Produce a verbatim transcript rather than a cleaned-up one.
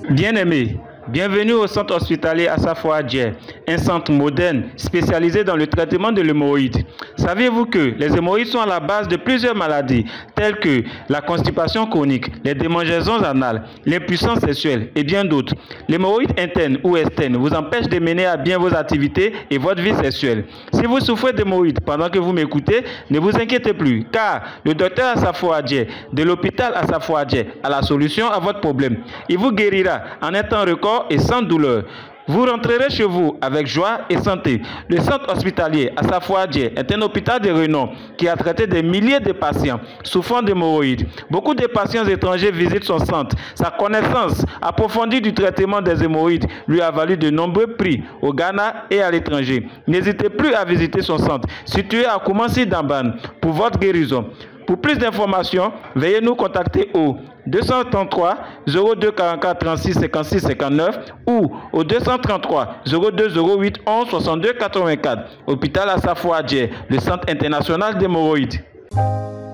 Bien-aimés, bienvenue au centre hospitalier Asafo Adjei, un centre moderne spécialisé dans le traitement de l'hémorroïde. Saviez-vous que les hémorroïdes sont à la base de plusieurs maladies telles que la constipation chronique, les démangeaisons anales, l'impuissance sexuelle et bien d'autres. L'hémorroïde interne ou externe vous empêche de mener à bien vos activités et votre vie sexuelle. Si vous souffrez d'hémorroïdes pendant que vous m'écoutez, ne vous inquiétez plus car le docteur Asafo Adjei de l'hôpital Asafo Adjei a la solution à votre problème. Il vous guérira en un temps record et sans douleur. Vous rentrerez chez vous avec joie et santé. Le centre hospitalier Asafo Adjei est un hôpital de renom qui a traité des milliers de patients souffrant d'hémorroïdes. Beaucoup de patients étrangers visitent son centre. Sa connaissance approfondie du traitement des hémorroïdes lui a valu de nombreux prix au Ghana et à l'étranger. N'hésitez plus à visiter son centre situé à Koumassi Dambane pour votre guérison. Pour plus d'informations, veuillez nous contacter au deux cent trente-trois zéro deux quarante-quatre trente-six cinquante-six cinquante-neuf ou au deux cent trente-trois zéro deux zéro huit onze soixante-deux quatre-vingt-quatre. Hôpital Asafo Adjei, le centre international d'hémorroïdes.